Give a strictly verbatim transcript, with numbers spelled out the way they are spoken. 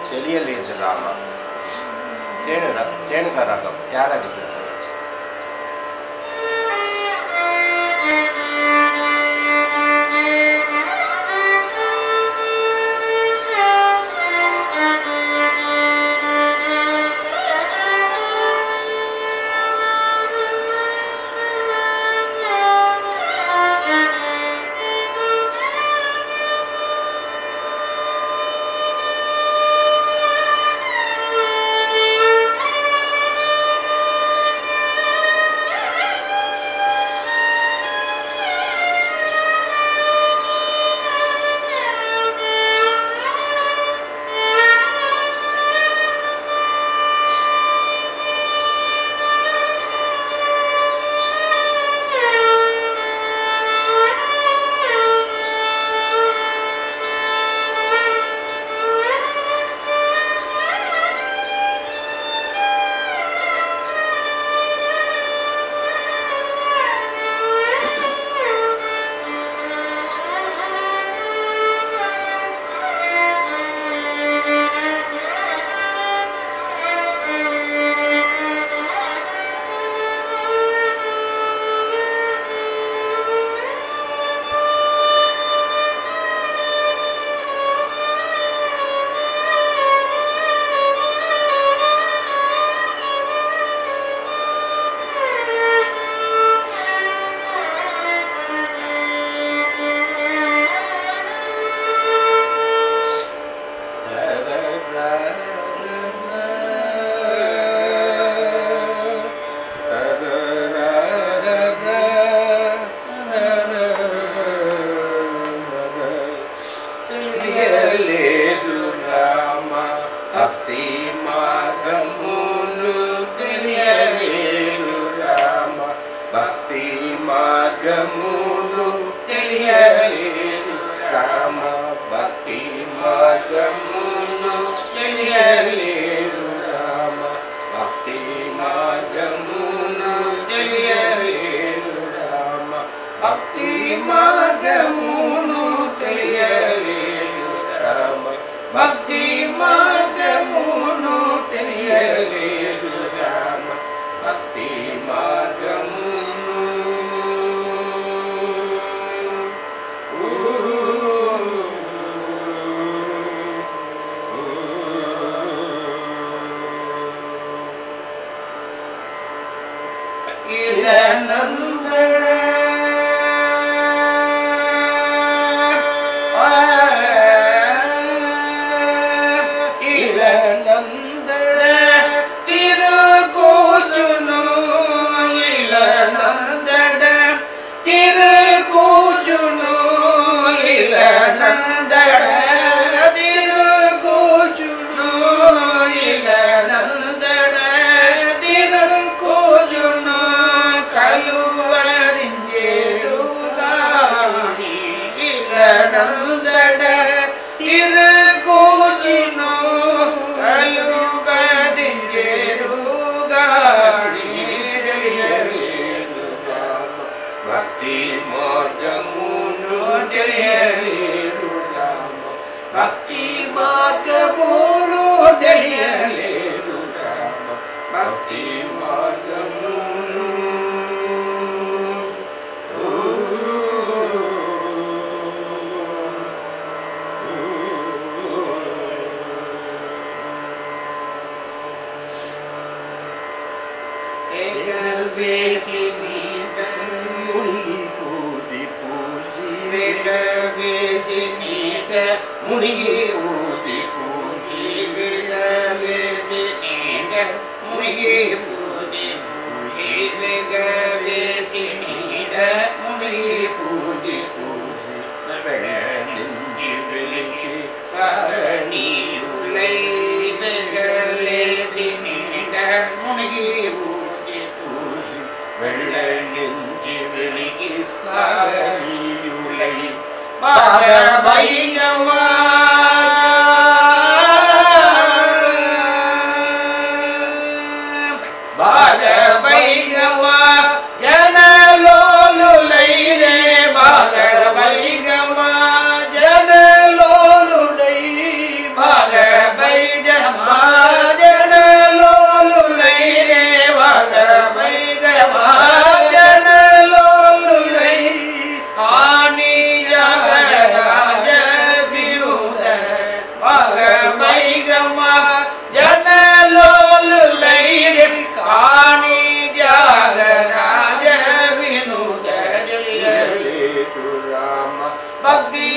తెలియలేదు రామ. తేను తేనుక రాగం త్యాగరాజ కృష్ణ. మార్గములు తెలియలేదు రామ, భక్తి మార్గములు తెలియలేదు రామ, భక్తి మార్గములు తెలియలేదు రామ, భక్తి మార్గములు తెలియలేదు రామ, భక్తి మార్గములు తెలియలేదు రామ, భక్తి మార్గము இளநந்தன இளநந்தன திருக்கூசுனு, இளநந்தன திருக்கூசுனு, இளநந்தன திருக்கூசுனு, இளநந்தன திருக்கூசுனு கலுவரிஞ்சேருகாணி, இளநந்தன திருக்கூசினு கலுவரிஞ்சேருகாணி, భక్తి మార్గమును తెలియలేరు రామ, భక్తి మార్గమును తెలియలేరు రామ, భక్తి మార్గమును వేసి నీట మునిగి ఊది పూసి, వేసి నీట మునిగి ఊది పూసి, వేసి నీట మునిగి ఊది పూసి, వెళనించి వెలికి సారణీయులై, వేసి నీట మునిగి ఊది పూసి, వెళ్ళనించి వెలికి సారణీయులై బాగభైరవా బాగభైరవా பக்தி